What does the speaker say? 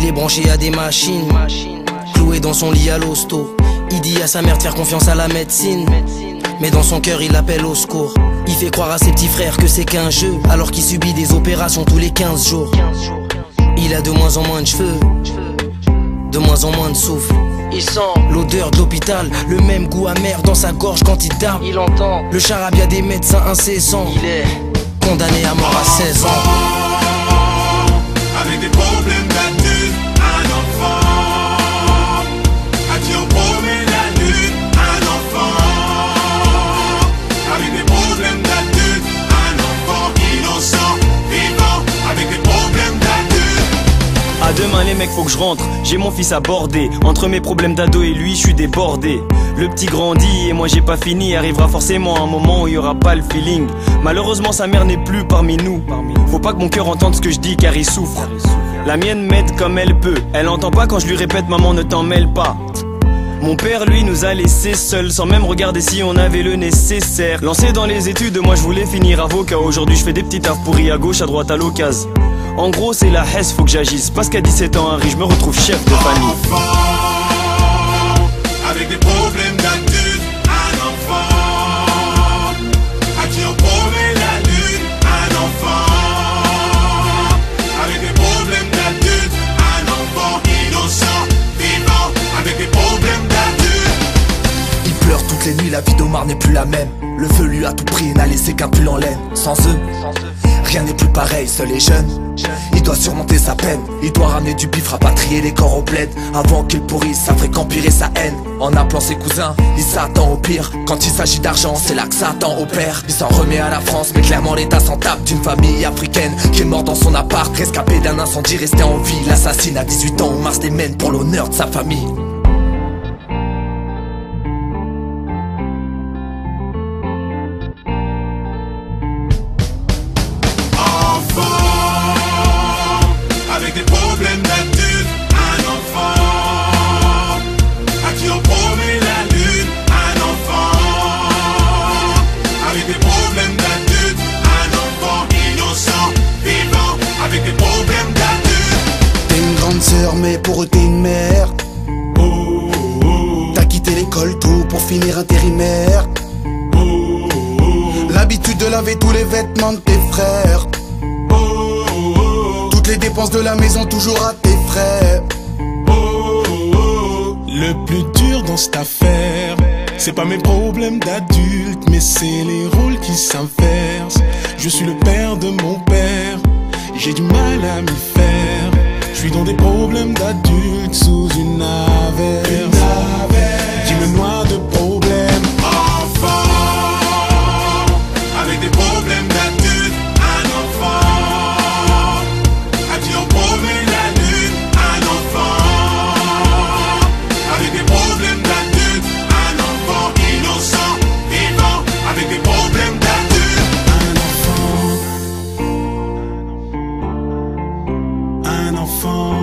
Il est branché à des machines, cloué dans son lit à l'hosto. Il dit à sa mère de faire confiance à la médecine, mais dans son cœur il appelle au secours. Il fait croire à ses petits frères que c'est qu'un jeu, alors qu'il subit des opérations tous les 15 jours. Il a de moins en moins de cheveux, de moins en moins de souffle. Il sent l'odeur de l'hôpital, le même goût amer dans sa gorge quand il tape. Il entend le charabia des médecins incessants. Il est condamné à mort à 16 ans. Avec des problèmes d'adulte, un enfant à qui on promet la lune, un enfant avec des problèmes d'adulte, un enfant innocent, vivant avec des problèmes d'adulte. À demain les mecs, faut que je rentre, j'ai mon fils à border. Entre mes problèmes d'ado et lui, je suis débordé. Le petit grandit et moi j'ai pas fini. Arrivera forcément un moment où il y aura pas le feeling. Malheureusement sa mère n'est plus parmi nous. Faut pas que mon cœur entende ce que je dis car il souffre. La mienne m'aide comme elle peut. Elle entend pas quand je lui répète maman ne t'en mêle pas. Mon père lui nous a laissés seuls, sans même regarder si on avait le nécessaire. Lancé dans les études, moi je voulais finir avocat. Aujourd'hui je fais des petits tafs pourris à gauche, à droite, à l'occasion. En gros c'est la hesse, faut que j'agisse. Parce qu'à 17 ans un riche, je me retrouve chef de famille. Enfant avec des problèmes d'adulte, un enfant à qui on promet la lune, un enfant avec des problèmes d'adulte, un enfant innocent, vivant avec des problèmes d'adulte. Il pleure toutes les nuits, la vie d'Omar n'est plus la même. Le feu lui a tout pris et n'a laissé qu'un pull en laine. Sans eux, rien n'est plus pareil, seul et jeune. Il doit surmonter sa peine, il doit ramener du bif, rapatrier les corps au bled. Avant qu'il pourrisse, ça ferait qu'empirer sa haine. En appelant ses cousins, il s'attend au pire. Quand il s'agit d'argent, c'est là que Satan opère. Il s'en remet à la France, mais clairement l'état s'en tape. D'une famille africaine qui est morte dans son appart. Rescapé d'un incendie, resté en vie. L'assassine à 18 ans, Omar se démène pour l'honneur de sa famille. Avec des problèmes d'adulte, un enfant à qui on promet la lune, un enfant avec des problèmes d'adulte, un enfant innocent, vivant avec des problèmes d'adulte. T'es une grande sœur mais pour eux t'es une mère. T'as quitté l'école tôt pour finir intérimaire. L'habitude de laver tous les vêtements de tes frères. Les dépenses de la maison toujours à tes frais. Le plus dur dans cette affaire, c'est pas mes problèmes d'adulte, mais c'est les rôles qui s'inversent. Je suis le père de mon père, j'ai du mal à m'y faire. Je suis dans des problèmes d'adulte sous une averse. Qui me noie de problèmes. Enfant avec des problèmes d'adulte, un enfant à qui on promet la lune, un enfant avec des problèmes d'adulte, un enfant innocent, vivant avec des problèmes d'adulte. Un enfant